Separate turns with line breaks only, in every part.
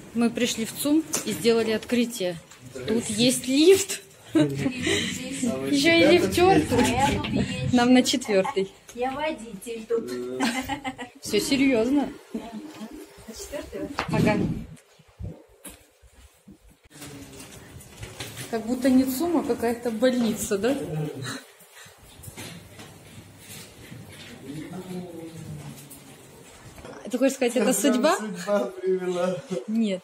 Мы пришли в ЦУМ и сделали открытие. Тут есть лифт. Еще и лифтер тут. Нам на 4-й.
Я водитель тут.
Все серьезно.
На 4-й?
Ага. Как будто не ЦУМ, а какая-то больница, да? Ты хочешь сказать, это судьба?
Судьба привела.
Нет.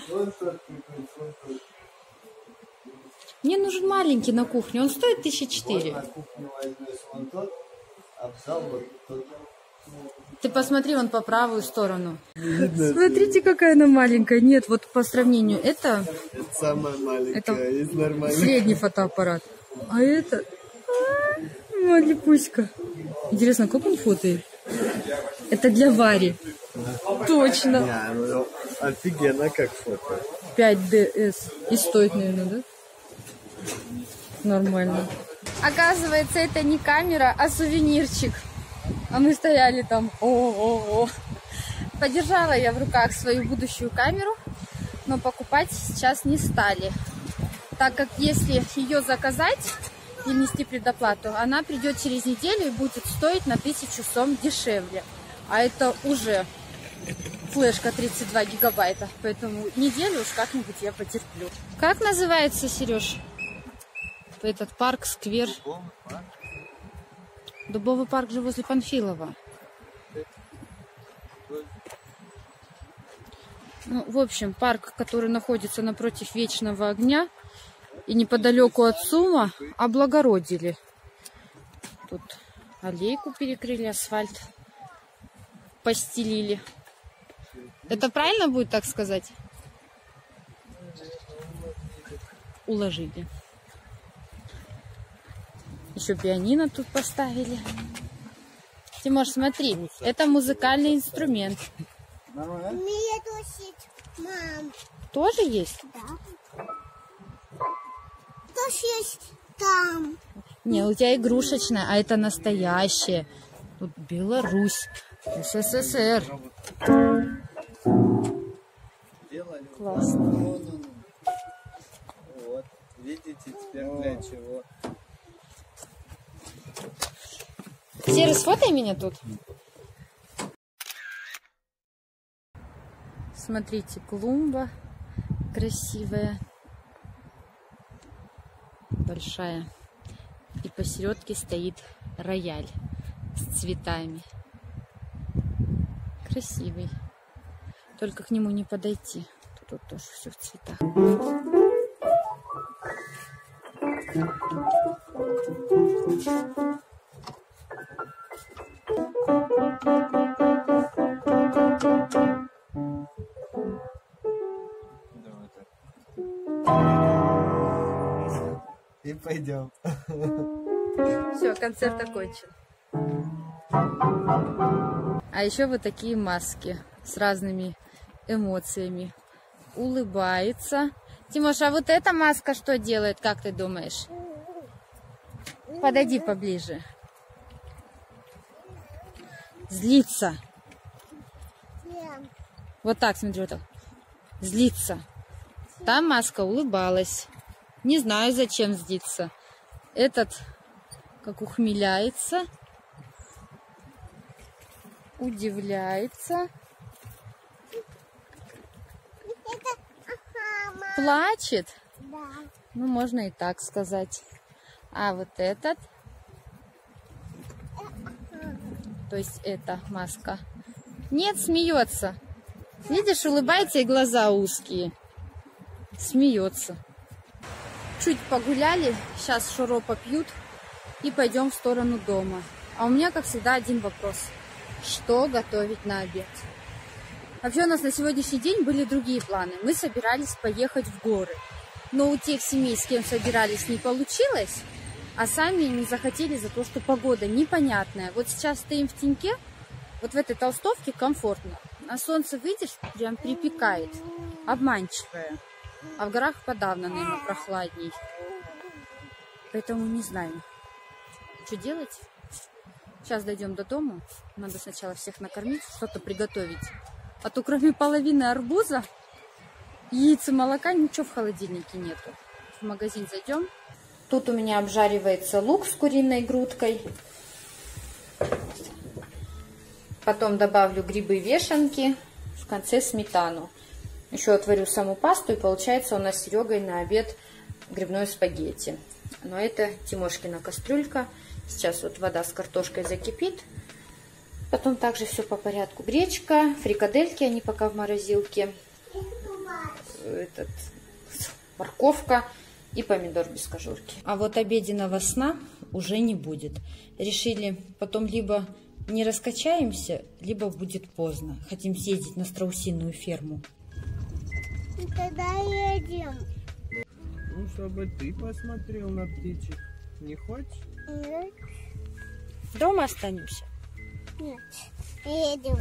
Мне нужен маленький на кухне. Он стоит 1004.
На кухню возьмешь вон тот, а в зал вот тот.
Ты посмотри вон по правую сторону. Смотрите, какая она маленькая. Нет, вот по сравнению, это
Это самая маленькая,
Это
есть нормальная.
средний фотоаппарат. А это... Малипуська. Интересно, как он фотоет? Это для Вари. Точно.
Не, ну офигенно как фото.
5DS. И стоит, наверное, да? Нормально. Оказывается, это не камера, а сувенирчик. А мы стояли там. О-о-о. Подержала я в руках свою будущую камеру, но покупать сейчас не стали. Так как если ее заказать и внести предоплату, она придет через неделю и будет стоить на 1000 сом дешевле. А это уже флешка 32 гигабайта. Поэтому неделю уж как-нибудь я потерплю. Как называется, Сереж? Этот парк, сквер? Дубовый парк же возле Панфилова. Ну, в общем, парк, который находится напротив Вечного огня и неподалеку от ЦУМа, облагородили. Тут аллейку перекрыли, асфальт постелили. Это правильно будет так сказать? Уложили. Еще пианино тут поставили. Тимош, смотри, это музыкальный инструмент.
Нормально?
Умеет усить, мам.
Тоже есть?
Да. Тоже есть там.
Не, у тебя игрушечная, а это настоящее. Тут Беларусь, СССР.
Делали.
Классно.
Вот, видите, теперь для чего.
Серый, сфотай меня тут. Смотрите, клумба красивая, большая. И посередке стоит рояль с цветами. Красивый. Только к нему не подойти. Тут вот тоже все в цветах.
И пойдем.
Все, концерт окончен. А еще вот такие маски с разными эмоциями. Улыбается. Тимош, а вот эта маска что делает, как ты думаешь? Подойди поближе. Злится. Вот так, смотри, вот так. Злится. Та маска улыбалась. Не знаю, зачем злиться. Этот, как ухмыляется, удивляется, плачет.
Да.
Ну, можно и так сказать. А вот этот, то есть эта маска, нет, смеется. Видишь, улыбается и глаза узкие. Смеется. Чуть погуляли, сейчас шуро попьют и пойдем в сторону дома. А у меня, как всегда, один вопрос. Что готовить на обед? Вообще у нас на сегодняшний день были другие планы. Мы собирались поехать в горы. Но у тех семей, с кем собирались, не получилось. А сами не захотели за то, что погода непонятная. Вот сейчас стоим в теньке, вот в этой толстовке комфортно. На солнце выйдешь, прям припекает. Обманчивое. А в горах подавно, наверное, прохладней. Поэтому не знаю, что делать. Сейчас дойдем до дома. Надо сначала всех накормить, что-то приготовить. А то кроме половины арбуза Яйца, молока, ничего в холодильнике нету. В магазин зайдем. Тут у меня обжаривается лук с куриной грудкой. Потом добавлю грибы-вешенки. В конце сметану. Еще отварю саму пасту, и получается у нас с Серегой на обед грибное спагетти. Но это Тимошкина кастрюлька. Сейчас вот вода с картошкой закипит. Потом также все по порядку. Гречка, фрикадельки, они пока в морозилке. Морковка и помидор без кожурки. А вот обеденного сна уже не будет. Решили потом либо не раскачаемся, либо будет поздно. Хотим съездить на страусиную ферму.
Тогда едем.
Ну, чтобы ты посмотрел на птичек. Не хочешь?
Нет.
Дома останемся?
Нет. Едем.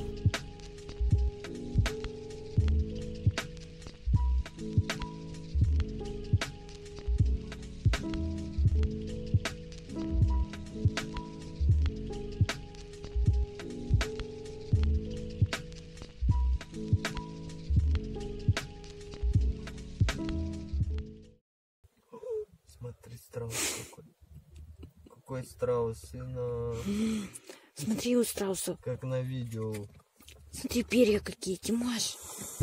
Смотри, страус какой. Какой страус, сына.
Смотри, у страуса.
Как на видео.
Смотри, перья какие, Тимош.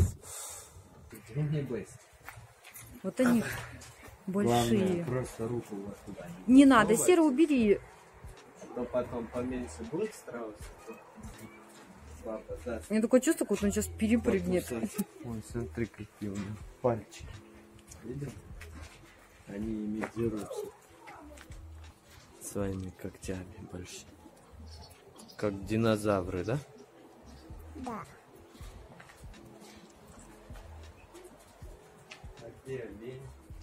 Не бойся.
Вот они большие.
Главное, просто руку вот туда.
Не надо, Сера, убери.
То потом поменьше будет страус. Папа даст.
У меня такое чувство, как он сейчас перепрыгнет.
Ой, смотри, какие у него пальчики. Видишь? Они имитируются своими когтями больше. Как динозавры, да?
Да.
А где олень?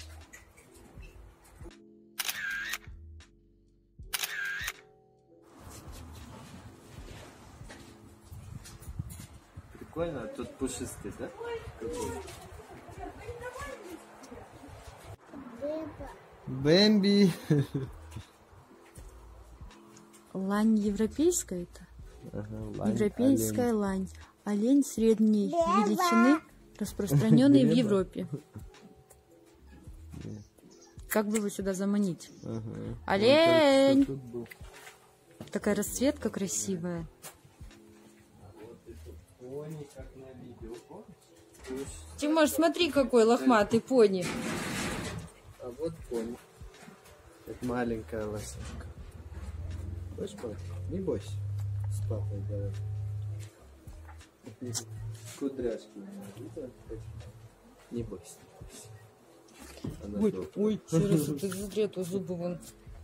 Прикольно, а тут пушистый, да? Какой? Бэмби.
Лань европейская это?
Ага,
Европейская лань. Олень средней величины, распространенный в Европе. Как бы его сюда заманить?
Ага.
Олень!
Тут был.
Такая расцветка красивая.
Пони, как на видео, помнишь?
Тимош, смотри, какой лохматый пони.
А вот пони. Это маленькая лосинка. Хочешь, папа? Не бойся. С папой давай. Кудряшки. Не бойся, не бойся. Она добрая.
Ой, ты смотри, а то зубы вон.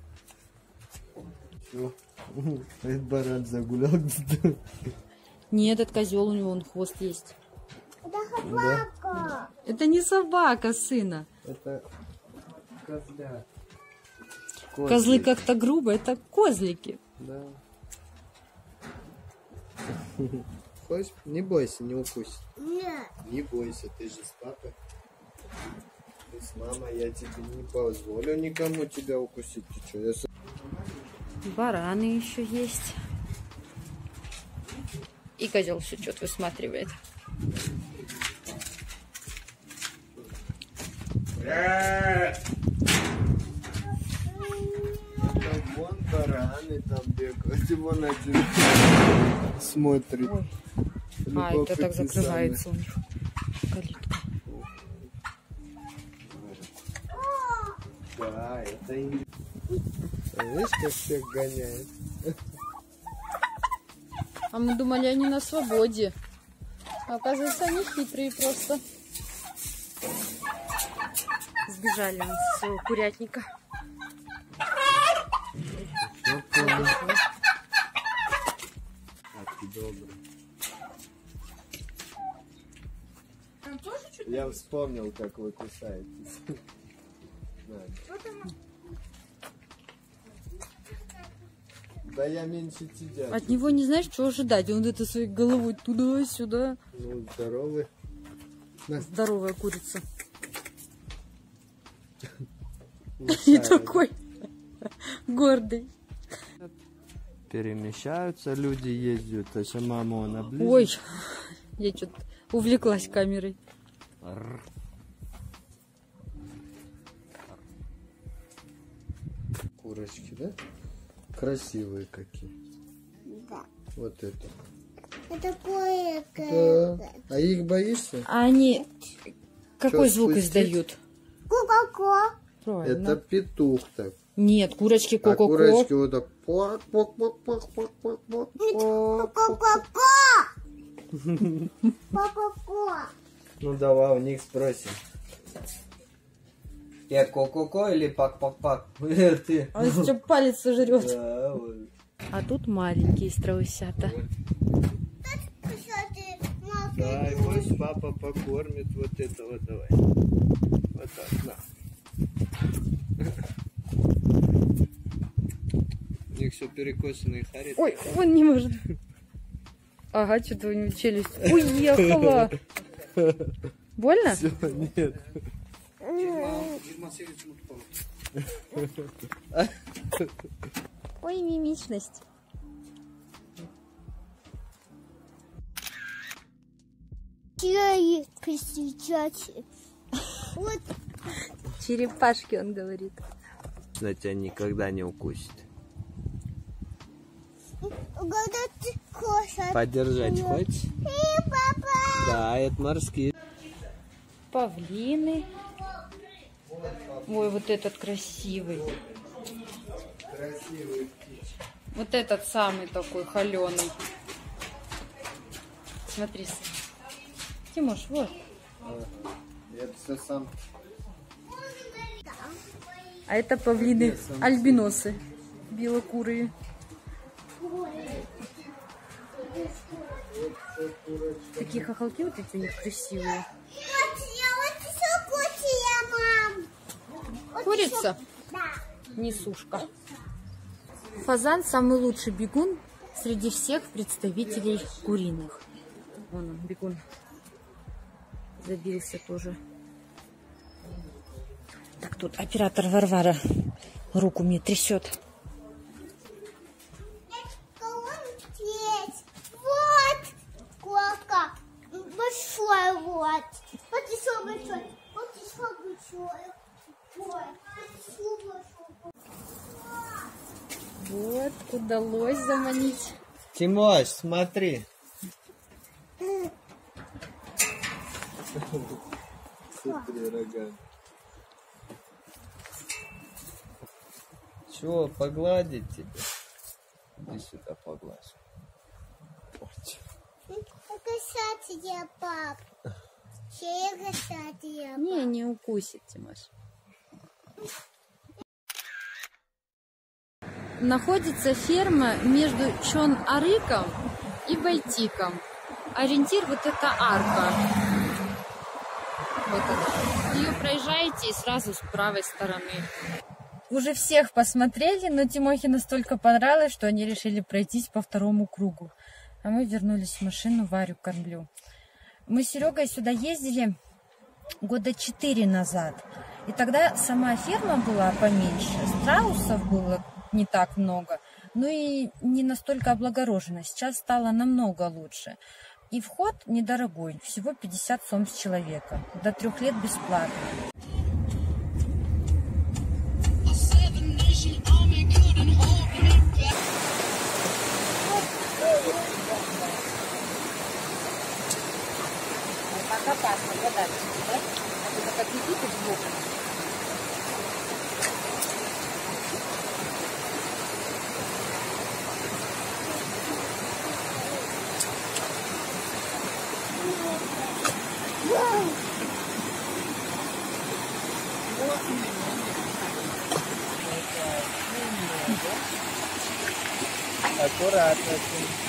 Всё. Этот баран загулял.
Нет, этот козел, у него он хвост есть.
Это собака.
Это не собака, сына.
Это козля.
Козлы как-то грубо, это козлики.
Да. Хочешь? Не бойся, не укусит.
Нет.
Не бойся, ты же с папой. Ты с мамой, я тебе не позволю никому тебя укусить. Ты что, я...
Бараны еще есть. И козел все что-то высматривает.
Там вон бараны там бегают, и вон один смотрит.
Ой. А, это так закрывается у них калитка.
Да, это и... Видишь, как всех гоняет?
А мы думали, они на свободе. А оказывается, они хитрые просто. Сбежали они с своего курятника.
А ты добрый. Я вспомнил, как вы кусаетесь. Да я меньше тебя.
От него не знаешь, что ожидать. Он это своей головой туда-сюда.
Ну, здоровый.
Здоровая курица.
Лошадь.
И такой гордый.
Перемещаются, люди ездят, а мама она ближе.
Ой, я что-то увлеклась камерой.
Курочки, да? Красивые какие.
Да.
Вот это.
Это кое
Да. А их боишься?
А они какой
Чё,
звук
спустить?
издают?
Ку-ку-ку.
Правильно.
Это петух так.
Нет, курочки
А
ко-ко-ко.
курочки вот так. Пок-пок-пок-пок-пок-пок-пок.
Ку-ку-ку. Ку-ку-ку.
Ну давай у них спросим. Я ко-ко-ко или пак-пак-пак? Ты.
Он еще палец сожрет.
Да, вот.
А тут маленькие страусята.
Кстати, мама.
Дай, пусть папа покормит вот это вот, давай. Вот так, на. У них все перекосано и харит.
Ой, он не может. Ага, что-то у него челюсть уехала. Больно?
Все, нет.
Ой, мимичность.
Черепки сейчас. Вот.
Черепашки, он говорит.
На тебя никогда не укусит.
Когда ты кушаешь.
Подержать хочешь?
Папа.
Да, это морские.
Павлины. Ой, вот этот красивый.
Красивые птички.
Вот этот самый такой холеный. Смотри, Тимош, вот.
Это все сам.
А это павлины альбиносы. Белокурые. Такие хохолки вот эти у них красивые.
Вот еще кутия, мам.
Курица?
Да.
Несушка. Фазан самый лучший бегун среди всех представителей куриных. Вон он, бегун. Забился тоже. Так, тут оператор Варвара руку мне трясет.
Вот. Кока. Большой вот. Вот еще большой. Вот еще большой. Ой, еще большой.
Вот, удалось заманить.
Тимош, смотри. Смотри, рога. Чего, погладить тебя? Иди сюда, погладь.
Касаться я, пап. Чей касаться я?
Не укусит, Тимош. Находится ферма между Чон-Арыком и Байтиком. Ориентир вот эта арка. Вот она. Ее проезжаете и сразу с правой стороны. Уже всех посмотрели, но Тимохе настолько понравилось, что они решили пройтись по второму кругу. А мы вернулись в машину, Варю кормлю. Мы с Серегой сюда ездили года 4 назад. И тогда сама ферма была поменьше. Страусов было не так много. Ну и не настолько облагорожена. Сейчас стало намного лучше. И вход недорогой. Всего 50 сом с человека. До 3 лет бесплатно. Так опасно, вода, да? Это как летит из блока.
Аккуратно.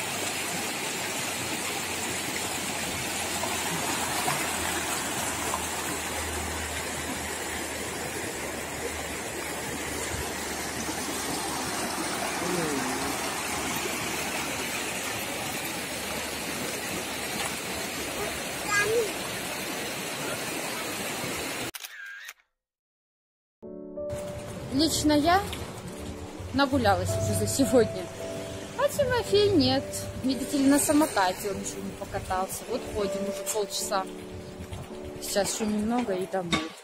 Лично я нагулялась уже за сегодня. А Тимофей нет. Видите ли, на самокате он еще не покатался. Вот ходим уже полчаса. Сейчас еще немного и домой.